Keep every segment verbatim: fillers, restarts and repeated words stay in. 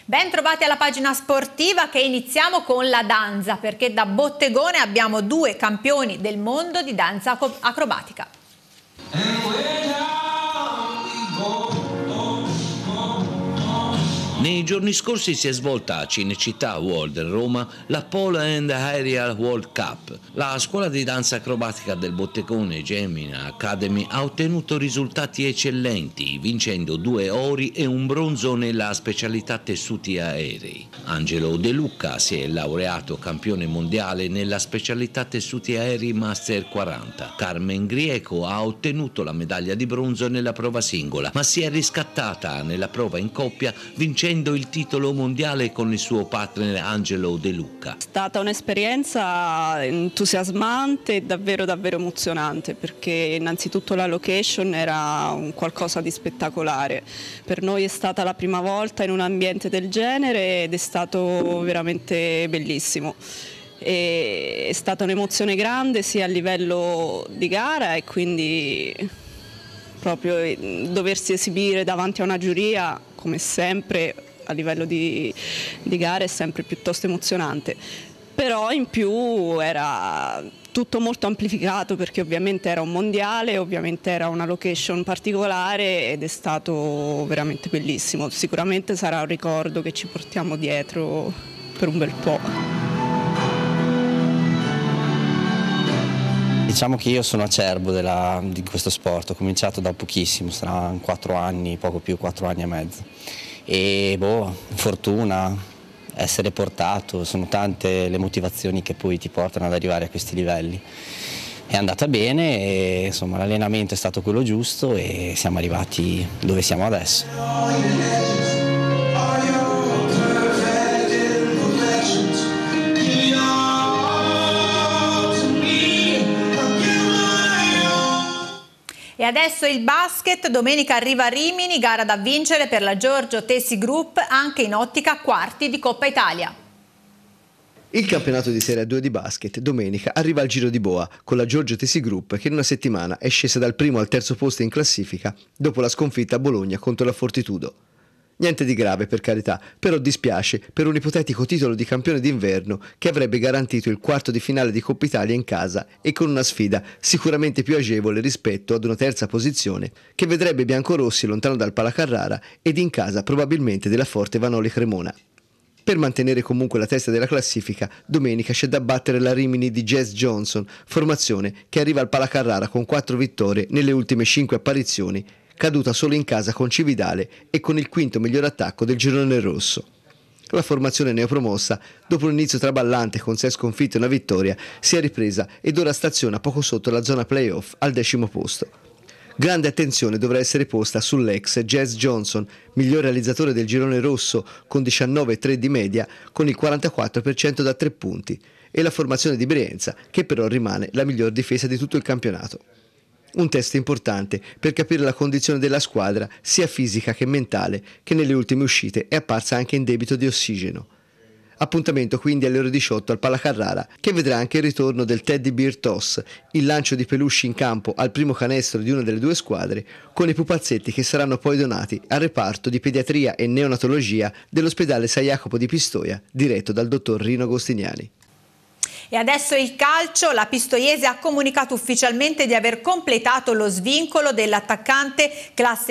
Ben trovati alla pagina sportiva, che iniziamo con la danza, perché da Bottegone abbiamo due campioni del mondo di danza acrobatica. Nei giorni scorsi si è svolta a Cinecittà World Roma la Pole and Aerial World Cup. La scuola di danza acrobatica del Bottegone Gemina Academy ha ottenuto risultati eccellenti, vincendo due ori e un bronzo nella specialità tessuti aerei. Angelo De Luca si è laureato campione mondiale nella specialità tessuti aerei Master quaranta. Carmen Grieco ha ottenuto la medaglia di bronzo nella prova singola, ma si è riscattata nella prova in coppia, vincendo il titolo mondiale con il suo partner Angelo De Luca. È stata un'esperienza entusiasmante e davvero davvero emozionante, perché innanzitutto la location era un qualcosa di spettacolare. Per noi è stata la prima volta in un ambiente del genere ed è stato veramente bellissimo. E è stata un'emozione grande sia a livello di gara, e quindi proprio doversi esibire davanti a una giuria, come sempre a livello di, di gare, è sempre piuttosto emozionante. Però in più era tutto molto amplificato, perché ovviamente era un mondiale, ovviamente era una location particolare ed è stato veramente bellissimo. Sicuramente sarà un ricordo che ci portiamo dietro per un bel po'. Diciamo che io sono acerbo della, di questo sport, ho cominciato da pochissimo, sarà quattro anni, poco più, quattro anni e mezzo. E boh, fortuna, essere portato, sono tante le motivazioni che poi ti portano ad arrivare a questi livelli. È andata bene e insomma l'allenamento è stato quello giusto e siamo arrivati dove siamo adesso. E adesso il basket, domenica arriva a Rimini, gara da vincere per la Giorgio Tessi Group, anche in ottica quarti di Coppa Italia. Il campionato di Serie due di basket domenica arriva al Giro di Boa con la Giorgio Tessi Group, che in una settimana è scesa dal primo al terzo posto in classifica dopo la sconfitta a Bologna contro la Fortitudo. Niente di grave, per carità, però dispiace per un ipotetico titolo di campione d'inverno che avrebbe garantito il quarto di finale di Coppa Italia in casa e con una sfida sicuramente più agevole rispetto ad una terza posizione che vedrebbe i biancorossi lontano dal Palacarrara ed in casa probabilmente della forte Vanoli Cremona. Per mantenere comunque la testa della classifica, domenica c'è da battere la Rimini di Jazz Johnson, formazione che arriva al Palacarrara con quattro vittorie nelle ultime cinque apparizioni, caduta solo in casa con Cividale e con il quinto miglior attacco del girone rosso. La formazione neopromossa, dopo un inizio traballante con sei sconfitte e una vittoria, si è ripresa ed ora staziona poco sotto la zona playoff al decimo posto. Grande attenzione dovrà essere posta sull'ex Jazz Johnson, miglior realizzatore del girone rosso con diciannove virgola tre di media con il quarantaquattro per cento da tre punti, e la formazione di Brienza, che però rimane la miglior difesa di tutto il campionato. Un test importante per capire la condizione della squadra, sia fisica che mentale, che nelle ultime uscite è apparsa anche in debito di ossigeno. Appuntamento quindi alle ore diciotto al Palacarrara, che vedrà anche il ritorno del Teddy Bear Toss, il lancio di peluche in campo al primo canestro di una delle due squadre, con i pupazzetti che saranno poi donati al reparto di pediatria e neonatologia dell'ospedale San Jacopo di Pistoia, diretto dal dottor Rino Agostiniani. E adesso il calcio, la Pistoiese ha comunicato ufficialmente di aver completato lo svincolo dell'attaccante classe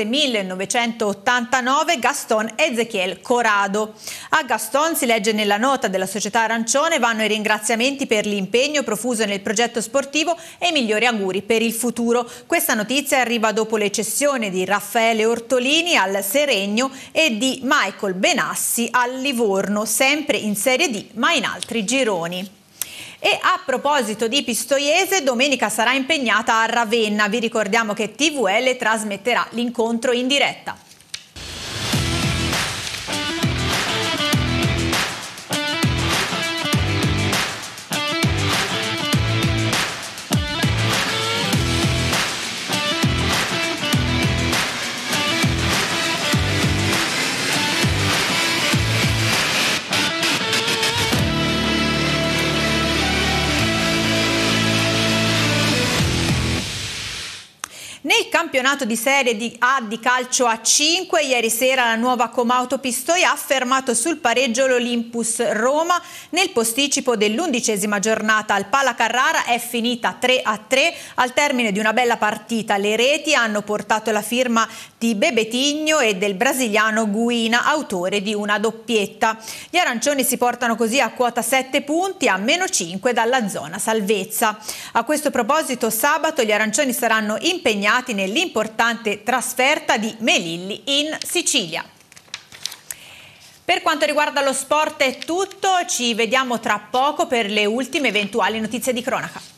millenovecentottantanove Gaston Ezequiel Corrado. A Gaston, si legge nella nota della società arancione, vanno i ringraziamenti per l'impegno profuso nel progetto sportivo e i migliori auguri per il futuro. Questa notizia arriva dopo le cessioni di Raffaele Ortolini al Seregno e di Michael Benassi al Livorno, sempre in Serie D ma in altri gironi. E a proposito di Pistoiese, domenica sarà impegnata a Ravenna. Vi ricordiamo che T V L trasmetterà l'incontro in diretta. Nel campionato di Serie di A di calcio a cinque, ieri sera la nuova Comauto Pistoia ha fermato sul pareggio l'Olympus Roma. Nel posticipo dell'undicesima giornata al Pala Carrara è finita tre a tre. Al termine di una bella partita le reti hanno portato la firma di Bebetigno e del brasiliano Guina, autore di una doppietta. Gli arancioni si portano così a quota sette punti, a meno cinque dalla zona salvezza. A questo proposito, sabato gli arancioni saranno impegnati nell'importante trasferta di Melilli in Sicilia. Per quanto riguarda lo sport è tutto, ci vediamo tra poco per le ultime eventuali notizie di cronaca.